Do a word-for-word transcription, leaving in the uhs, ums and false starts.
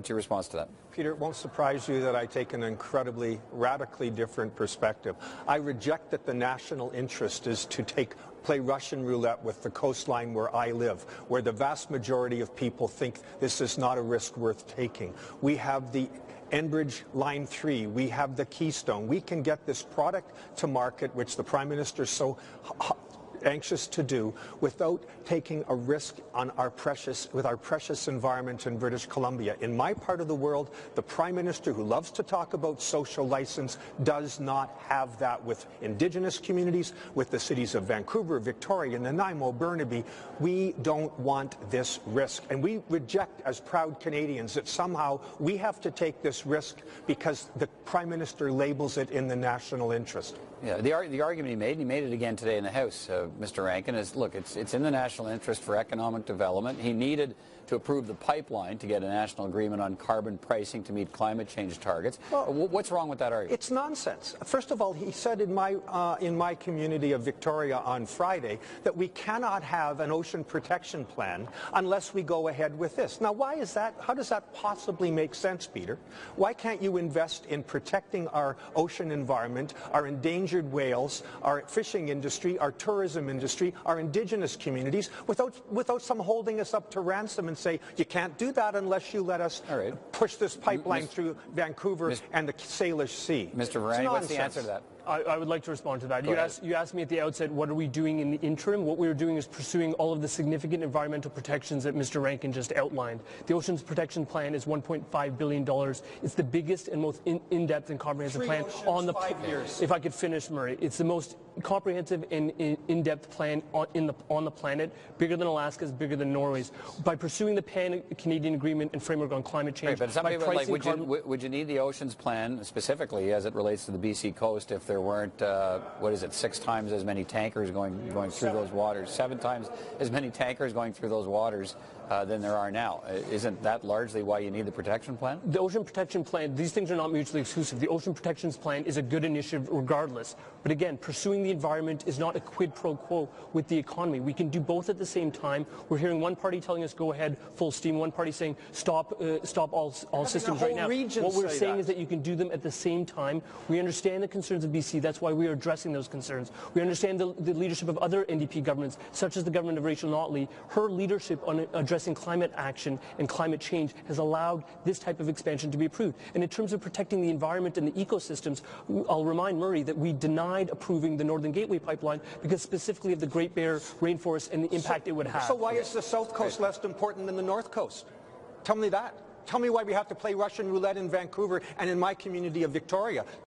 What's your response to that? Peter, it won't surprise you that I take an incredibly, radically different perspective. I reject that the national interest is to take play Russian roulette with the coastline where I live, where the vast majority of people think this is not a risk worth taking. We have the Enbridge Line three, we have the Keystone. We can get this product to market, which the Prime Minister is so anxious to do, without taking a risk on our precious, with our precious environment in British Columbia. In my part of the world, the Prime Minister, who loves to talk about social license, does not have that with Indigenous communities, with the cities of Vancouver, Victoria, Nanaimo, Burnaby. We don't want this risk, and we reject, as proud Canadians, that somehow we have to take this risk because the Prime Minister labels it in the national interest. Yeah, the, ar the argument he made, and he made it again today in the House, uh, Mister Rankin, is, look, it's, it's in the national interest for economic development. He needed to approve the pipeline to get a national agreement on carbon pricing to meet climate change targets. Well, what's wrong with that argument? It's nonsense. First of all, he said in my, uh, in my community of Victoria on Friday that we cannot have an ocean protection plan unless we go ahead with this. Now, why is that? How does that possibly make sense, Peter? Why can't you invest in protecting our ocean environment, our endangered whales, our fishing industry, our tourism industry, our Indigenous communities, without, without some holding us up to ransom and say, you can't do that unless you let us right. push this pipeline Mister through Vancouver Mister and the Salish Sea. Mister Varani, what's the answer to that? I, I would like to respond to that. You asked, you asked me at the outset, what are we doing in the interim? What we are doing is pursuing all of the significant environmental protections that Mister Rankin just outlined. The Oceans Protection Plan is one point five billion dollars. It's the biggest and most in-depth in and comprehensive Three plan oceans, on the five years. If I could finish, Murray, it's the most comprehensive and in-depth plan on, in the, on the planet, bigger than Alaska's, bigger than Norway's. By pursuing the Pan-Canadian Agreement and framework on climate change, right, but some by people, like, would, carbon, you, would you need the Oceans Plan specifically as it relates to the B C coast if there weren't, uh, what is it, six times as many tankers going going through Seven. those waters, seven times as many tankers going through those waters uh, than there are now? Isn't that largely why you need the protection plan? The Ocean Protection Plan, these things are not mutually exclusive. The Ocean Protection Plan is a good initiative regardless. But again, pursuing the environment is not a quid pro quo with the economy. We can do both at the same time. We're hearing one party telling us go ahead full steam, one party saying stop uh, stop all, all systems right now. What we're saying is that you can do them at the same time. We understand the concerns of B C. That's why we are addressing those concerns. We understand the, the leadership of other N D P governments, such as the government of Rachel Notley. Her leadership on addressing climate action and climate change has allowed this type of expansion to be approved. And in terms of protecting the environment and the ecosystems, I'll remind Murray that we denied approving the Northern Gateway pipeline because specifically of the Great Bear rainforest and the impact so, it would have. So why is the South Coast less important than the North Coast? Tell me that. Tell me why we have to play Russian roulette in Vancouver and in my community of Victoria.